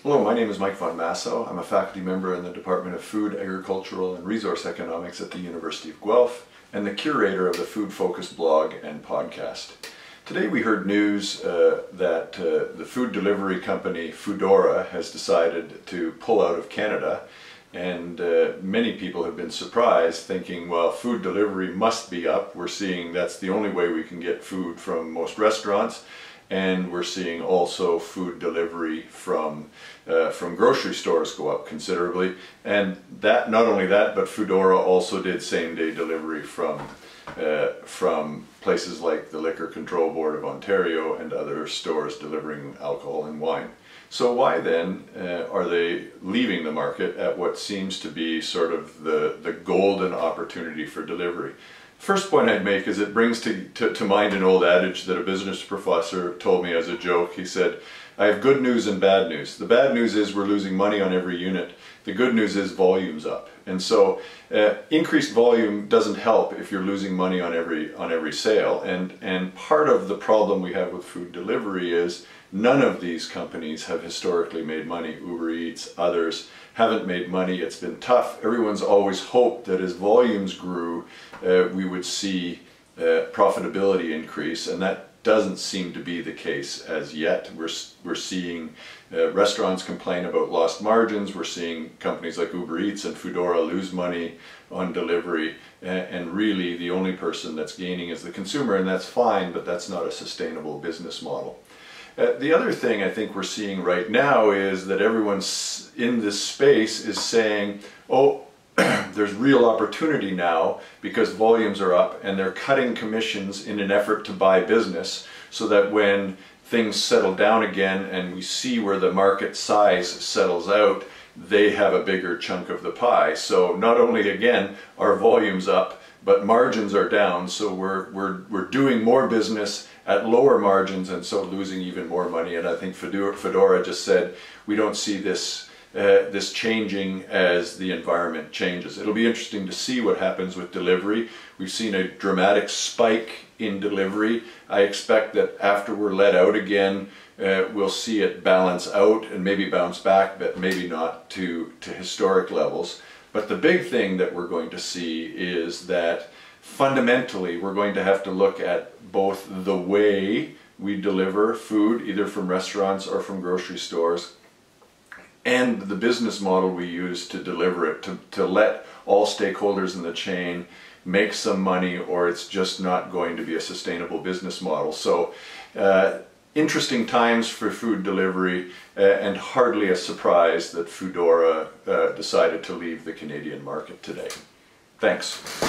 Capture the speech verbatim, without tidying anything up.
Hello, my name is Mike Von Massow. I'm a faculty member in the Department of Food, Agricultural and Resource Economics at the University of Guelph and the curator of the Food Focus blog and podcast. Today we heard news uh, that uh, the food delivery company Foodora has decided to pull out of Canada, and uh, many people have been surprised, thinking, well, food delivery must be up. We're seeing that's the only way we can get food from most restaurants. And we're seeing also food delivery from uh, from grocery stores go up considerably. And that, not only that, but Foodora also did same-day delivery from uh, from places like the Liquor Control Board of Ontario and other stores delivering alcohol and wine. So why then uh, are they leaving the market at what seems to be sort of the, the golden opportunity for delivery? First point I'd make is it brings to, to, to mind an old adage that a business professor told me as a joke. He said, I have good news and bad news. The bad news is we're losing money on every unit. The good news is volume's up. And so uh, increased volume doesn't help if you're losing money on every, on every sale. And, and part of the problem we have with food delivery is none of these companies have historically made money. Uber Eats, others haven't made money. It's been tough. Everyone's always hoped that as volumes grew, uh, we would see uh, profitability increase, and that doesn't seem to be the case as yet. We're, we're seeing uh, restaurants complain about lost margins. We're seeing companies like Uber Eats and Foodora lose money on delivery, and, and really the only person that's gaining is the consumer, and that's fine, but that's not a sustainable business model. Uh, the other thing I think we're seeing right now is that everyone in this space is saying, oh, there's real opportunity now because volumes are up, and they're cutting commissions in an effort to buy business so that when things settle down again and we see where the market size settles out, they have a bigger chunk of the pie. So not only, again, are volumes up, but margins are down, so we're, we're, we're doing more business at lower margins and so losing even more money. And I think Foodora just said, we don't see this, uh, this changing as the environment changes. It'll be interesting to see what happens with delivery. We've seen a dramatic spike in delivery. I expect that after we're let out again, uh, we'll see it balance out and maybe bounce back, but maybe not to, to historic levels. But the big thing that we're going to see is that fundamentally we're going to have to look at both the way we deliver food, either from restaurants or from grocery stores, and the business model we use to deliver it, to, to let all stakeholders in the chain make some money, or it's just not going to be a sustainable business model. So uh, interesting times for food delivery, uh, and hardly a surprise that Foodora uh, decided to leave the Canadian market today. Thanks.